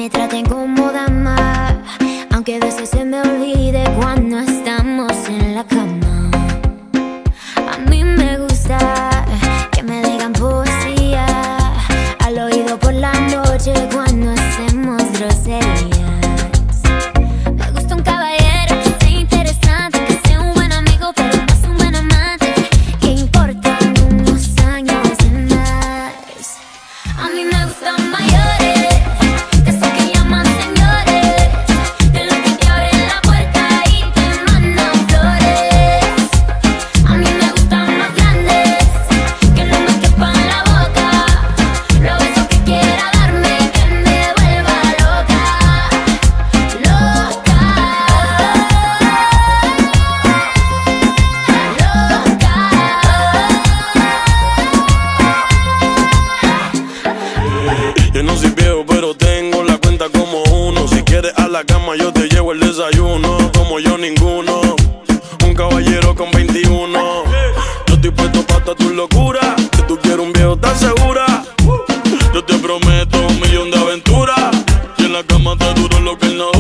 me traten como dama, aunque a veces se me olvide cuando estamos en la cama. A mí me gusta que me digan poesía al oído por la noche cuando hacemos groserías. Me gusta un caballero que sea interesante, que sea un buen amigo pero más un buen amante, que importan unos años de más. A mí me gustan mayores, de esos que llaman señores, de los que te abren la puerta y te mandan flores. A mí me gustan más grandes, que no me quepan la boca, los besos que quiera darme, que me vuelva loca, loca, Yo no soy viejo, pero tengo la cuenta como uno. Si quieres a la cama, yo te llevo el desayuno. Como yo, ninguno. Un caballero con 21. Yo estoy puesto pa' toda tu locura. Que tú quieres un viejo, ¿estás segura? Yo te prometo 1.000.000 de aventuras. Y en la cama te duro lo que él no